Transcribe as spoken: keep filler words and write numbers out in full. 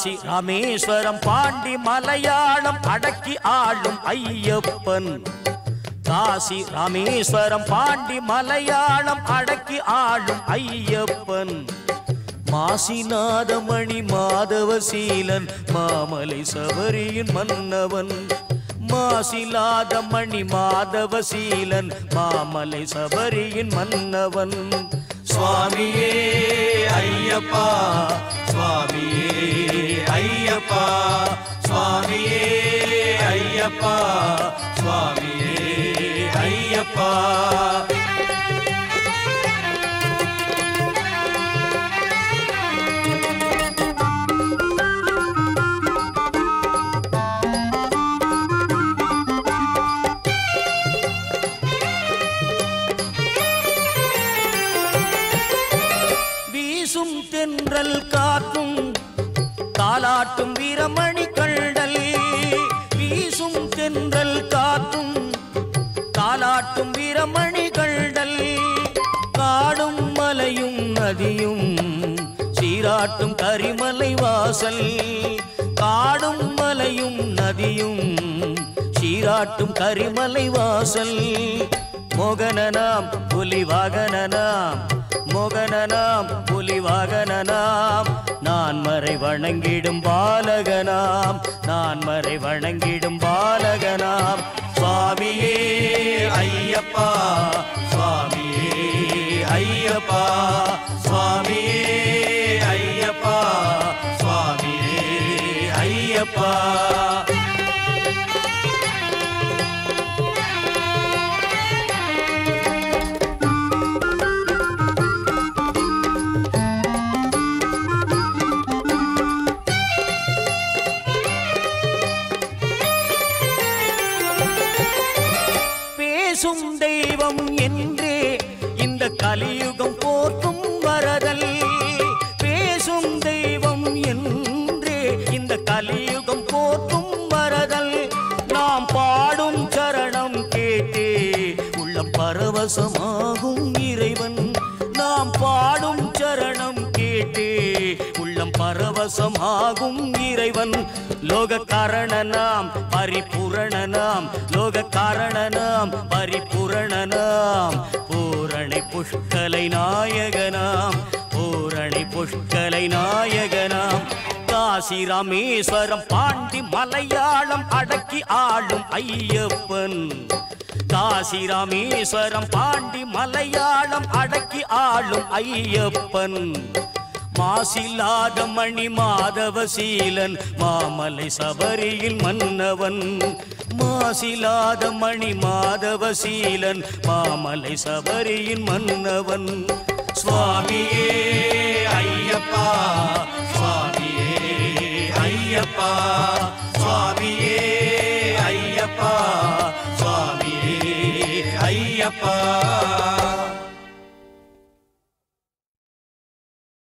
காசி ராமேஸ்வரம் பாண்டி மலையாளம் அடக்கி ஆளும் ஐயப்பன் காசி ராமேஸ்வரம் பாண்டி மலையாளம் அடக்கி ஆளும் ஐயப்பன் மாசிநாதமணி மாதவசீலன் மாமலை சபரியின் மன்னவன் மாசிலாதமணி மாதவசீலன் மாமலை சபரியின் மன்னவன் சுவாமியே ஐயப்பா சுவாமியே ஐயப்பா சுவாமியே ஐயப்பா சுவாமியே ஐயப்பா வீசும் தென்றல் காற்றும் தாலாட்டும் வீரமணி கண்டல் வீசும் தென்றல் காற்றும் தாலாட்டும் வீரமணி கண்டல் காடும் மலையும் நதியும் சீராட்டும் கரிமலை வாசல் காடும் மலையும் நதியும் சீராட்டும் கரிமலை வாசல் மோகனனாம் புலிவாகனனாம் மோகனனாம் புலிவாகனனாம் நான் மறை வணங்கிடும் பாலகனாம் நான் மறை வணங்கிடும் பாலகனாம் சுவாமியே ஐயப்பா சுவாமியே ஐயப்பா சுவாமியே ஐயப்பா சுவாமியே ஐயப்பா பேசும் தெய்வம் என்றே இந்த கலியுகம் போற்றும் வரதல் பேசும் தெய்வம் என்றே இந்த கலியுகம் போற்றும் வரதல் நாம் பாடும் சரணம் கேட்டே உள்ளம் பரவசமாகும் இறைவன் நாம் பாடும் சரணம் கேட்டே உள்ளம் பரவசமாகும் இறைவன் லோக காரணனாம் பரிபூரணனாம் லோக காரணனாம் பரிபூரணனாம் பூரணை புஷ்கலை நாயகனாம் பூரணை புஷ்கலை நாயகனாம் காசி ராமேஸ்வரம் பாண்டி மலையாளம் அடக்கி ஆளும் ஐயப்பன் காசி ராமேஸ்வரம் பாண்டி மலையாளம் அடக்கி ஆளும் ஐயப்பன் மாசிலாத மணி மாதவசீலன் மாமலை சபரியில் மன்னவன் மாசிலாத மணி மாதவசீலன் மாமலை சபரியின் மன்னவன் சுவாமியே ஐயப்பா சுவாமியே ஐயப்பா